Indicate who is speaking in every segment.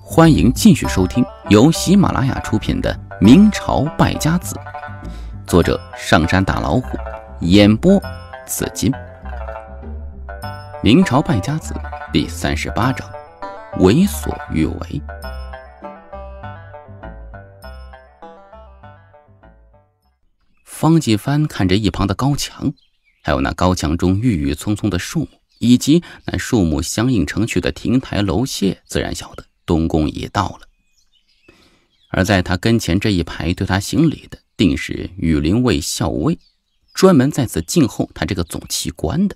Speaker 1: 欢迎继续收听由喜马拉雅出品的《明朝败家子》，作者上山大老虎，演播紫金。明朝败家子第38章，为所欲为。方继帆看着一旁的高墙，还有那高墙中郁郁葱葱的树木，以及那树木相映成趣的亭台楼榭，自然晓得东宫已到了。而在他跟前这一排对他行礼的，定是羽林卫校尉，专门在此静候他这个总旗官的。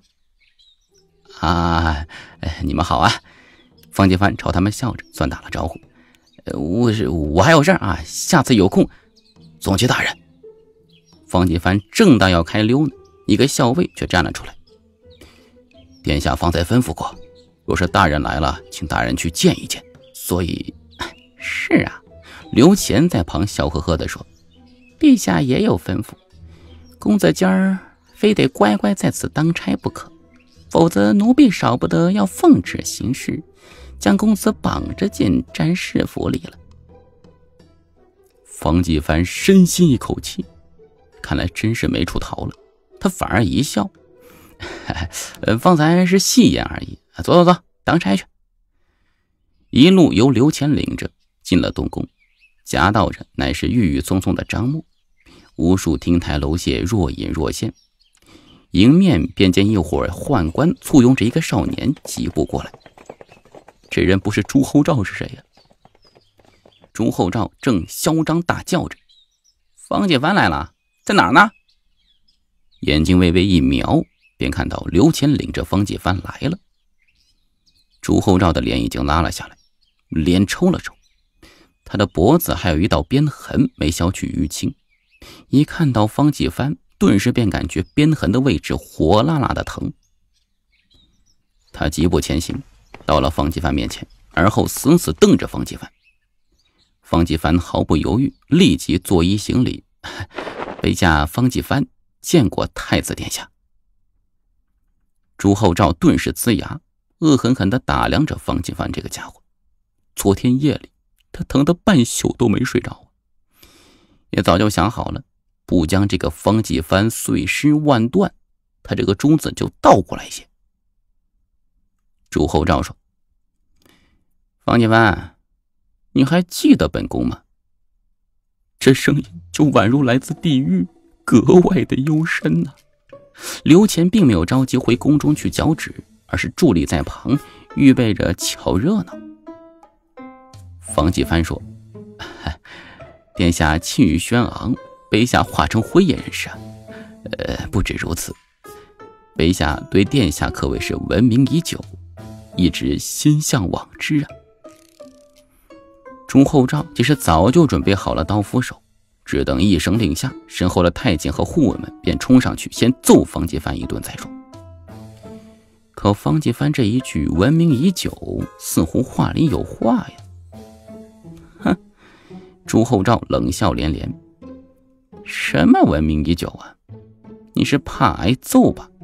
Speaker 1: 你们好啊！方继帆朝他们笑着算打了招呼。我还有事啊，下次有空。总旗大人。方继帆正当要开溜呢，一个校尉却站了出来。殿下方才吩咐过，若是大人来了，请大人去见一见。所以，是啊，刘乾在旁笑呵呵地说：“陛下也有吩咐，公子今儿非得乖乖在此当差不可，否则奴婢少不得要奉旨行事，将公子绑着进詹事府里了。”方继帆深吸一口气，看来真是没处逃了。他反而一笑：“方才是戏言而已，走，当差去。”一路由刘乾领着进了东宫，夹道着乃是郁郁葱葱的樟木，无数亭台楼榭若隐若现。迎面便见一伙宦官簇拥着一个少年疾步过来。这人不是朱厚照是谁呀？朱厚照正嚣张大叫着：“方继帆来了，在哪儿呢？”眼睛微微一瞄，便看到刘乾领着方继帆来了。朱厚照的脸已经拉了下来，脸抽了抽，他的脖子还有一道鞭痕没消去淤青。一看到方继帆，顿时便感觉鞭痕的位置火辣辣的疼。他疾步前行，到了方继帆面前，而后死死瞪着方继帆。方继帆毫不犹豫，立即作揖行礼：“卑下方继帆见过太子殿下。”朱厚照顿时呲牙，恶狠狠地打量着方继帆这个家伙。昨天夜里他疼得半宿都没睡着，也早就想好了，不将这个方继帆碎尸万段，他这个珠子就倒过来些。朱厚照说：“方继帆，你还记得本宫吗？”这声音就宛如来自地狱，格外的幽深啊。刘乾并没有着急回宫中去交旨，而是伫立在旁，预备着瞧热闹。方继帆说：“殿下气宇轩昂，卑下化成灰也认识啊。不止如此，卑下对殿下可谓是闻名已久，一直心向往之啊。”朱厚照其实早就准备好了刀斧手，只等一声令下，身后的太监和护卫们便冲上去，先揍方继帆一顿再说。可方继帆这一句闻名已久，似乎话里有话呀。朱厚照冷笑连连：“什么闻名已久啊？你是怕挨揍吧？”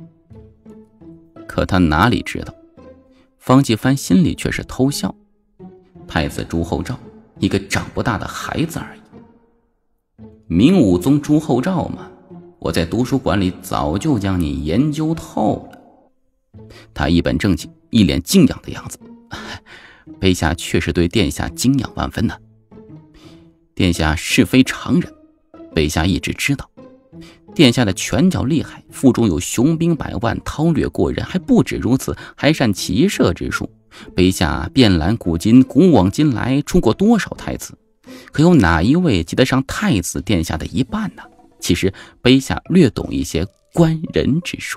Speaker 1: 可他哪里知道，方继帆心里却是偷笑。太子朱厚照，一个长不大的孩子而已。明武宗朱厚照嘛，我在图书馆里早就将你研究透了。他一本正经，一脸敬仰的样子。卑下确实对殿下敬仰万分呢。殿下是非常人，卑下一直知道。殿下的拳脚厉害，腹中有雄兵百万，韬略过人，还不止如此，还善骑射之术。卑下遍览古今，古往今来出过多少太子，可有哪一位及得上太子殿下的一半呢？其实卑下略懂一些观人之术。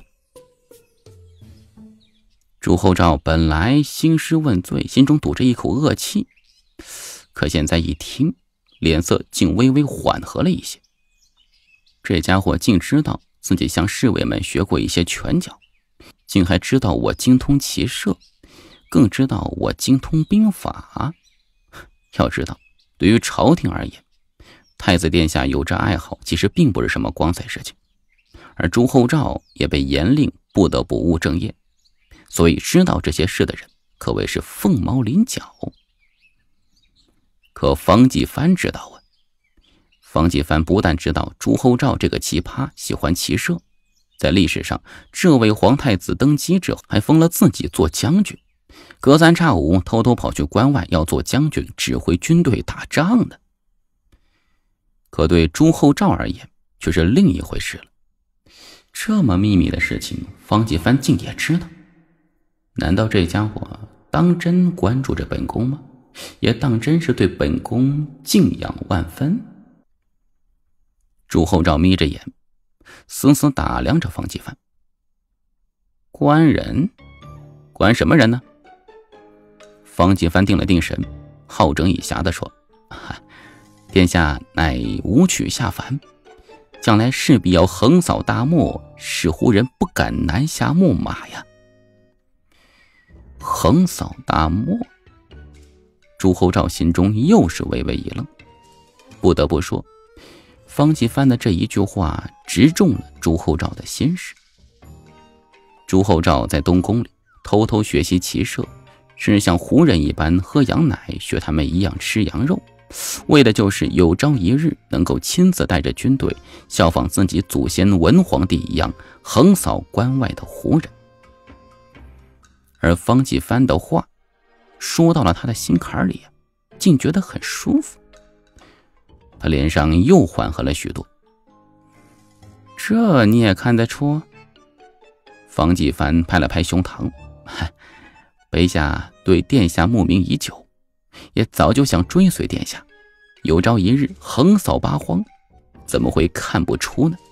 Speaker 1: 朱厚照本来兴师问罪，心中堵着一口恶气，可现在一听，脸色竟微微缓和了一些。这家伙竟知道自己向侍卫们学过一些拳脚，竟还知道我精通骑射，更知道我精通兵法。要知道，对于朝廷而言，太子殿下有这爱好其实并不是什么光彩事情，而朱厚照也被严令不得不务正业，所以知道这些事的人可谓是凤毛麟角。 可方继藩知道啊。方继藩不但知道朱厚照这个奇葩喜欢骑射，在历史上，这位皇太子登基之后还封了自己做将军，隔三差五偷偷跑去关外要做将军，指挥军队打仗呢。可对朱厚照而言却是另一回事了。这么秘密的事情，方继藩竟也知道？难道这家伙当真关注着本宫吗？也当真是对本宫敬仰万分？朱厚照眯着眼，死死打量着方继藩。关人？关什么人呢？方继藩定了定神，好整以暇地说：殿下乃武曲下凡，将来势必要横扫大漠，使胡人不敢南下牧马呀。横扫大漠？朱厚照心中又是微微一愣。不得不说，方继藩的这一句话直中了朱厚照的心事。朱厚照在东宫里偷偷学习骑射，是像胡人一般喝羊奶，学他们一样吃羊肉，为的就是有朝一日能够亲自带着军队，效仿自己祖先文皇帝一样，横扫关外的胡人。而方继藩的话说到了他的心坎里，竟觉得很舒服。他脸上又缓和了许多。这你也看得出？方继藩拍了拍胸膛，卑下对殿下慕名已久，也早就想追随殿下，有朝一日横扫八荒，怎么会看不出呢？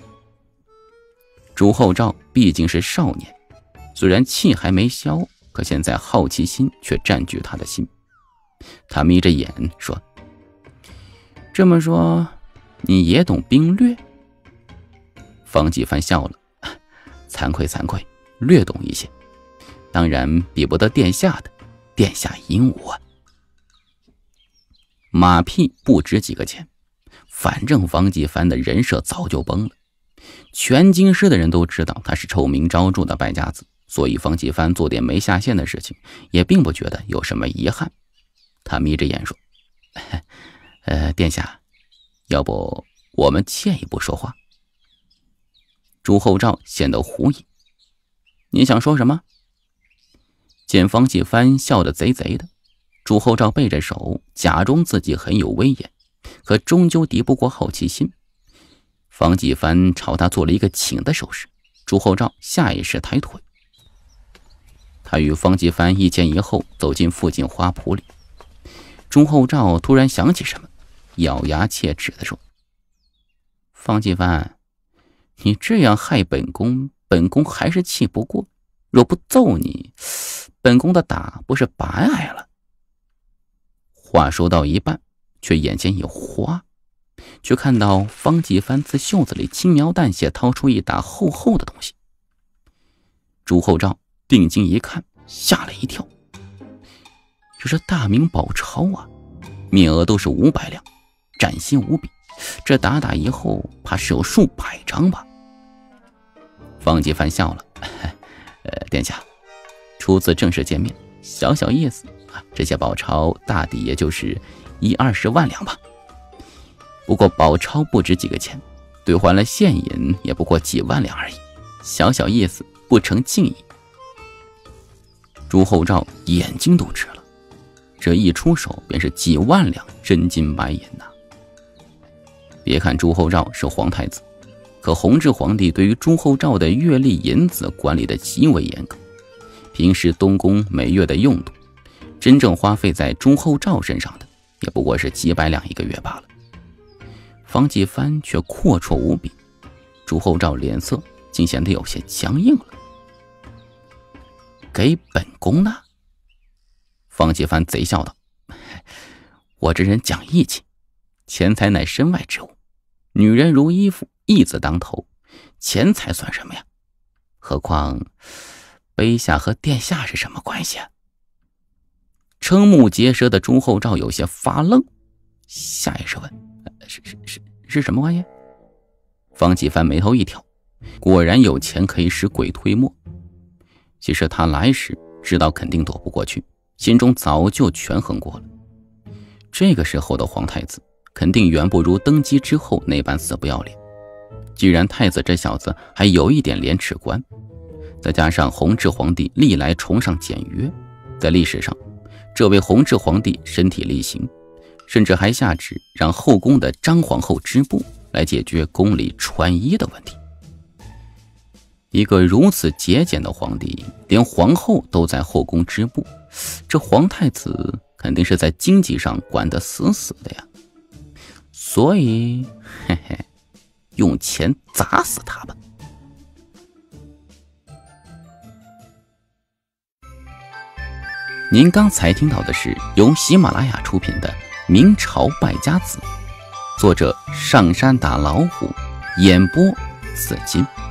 Speaker 1: 朱厚照毕竟是少年，虽然气还没消，可现在好奇心却占据他的心。他眯着眼说：这么说你也懂兵略？方继藩笑了：惭愧惭愧，略懂一些，当然比不得殿下的，殿下赢我。马屁不值几个钱，反正方继藩的人设早就崩了，全京师的人都知道他是臭名昭著的败家子，所以方继藩做点没下限的事情也并不觉得有什么遗憾。他眯着眼说：殿下，要不我们欠一步说话？朱厚照显得狐疑：你想说什么？见方继藩笑得贼贼的，朱厚照背着手，假装自己很有威严，可终究敌不过好奇心。方继藩朝他做了一个请的手势，朱厚照下意识抬腿。他与方继藩一前一后走进附近花圃里。朱厚照突然想起什么，咬牙切齿地说：方继藩，你这样害本宫，本宫还是气不过，若不揍你，本宫的打不是白挨了。话说到一半，却眼前一花，却看到方继藩自袖子里轻描淡写掏出一沓厚厚的东西。朱厚照定睛一看，吓了一跳，这是大明宝钞啊，面额都是500两，崭新无比，这打以后怕是有数百张吧。方继藩笑了：殿下，初次正式见面，小小意思啊，这些宝钞大抵也就是10-20万两吧。不过宝钞不值几个钱，兑换了现银也不过几万两而已，小小意思，不成敬意。朱厚照眼睛都直了，这一出手便是几万两真金白银呐。别看朱厚照是皇太子，可弘治皇帝对于朱厚照的月例银子管理的极为严格，平时东宫每月的用度，真正花费在朱厚照身上的也不过是几百两一个月罢了。方继藩却阔绰无比，朱厚照脸色竟显得有些僵硬了。给本宫呢？方继藩贼笑道：我这人讲义气，钱财乃身外之物，女人如衣服，义字当头，钱财算什么呀？何况卑下和殿下是什么关系啊？瞠目结舌的朱厚照有些发愣，下意识问：是什么关系？方继藩眉头一挑，果然有钱可以使鬼推磨。其实他来时知道肯定躲不过去，心中早就权衡过了。 这个时候的皇太子肯定远不如登基之后那般死不要脸。既然太子这小子还有一点廉耻观，再加上弘治皇帝历来崇尚简约，在历史上，这位弘治皇帝身体力行，甚至还下旨让后宫的张皇后织布来解决宫里穿衣的问题。一个如此节俭的皇帝，连皇后都在后宫织布，这皇太子肯定是在经济上管得死死的呀。所以，嘿嘿，用钱砸死他吧。您刚才听到的是由喜马拉雅出品的《明朝败家子》，作者上山打老虎，演播紫金。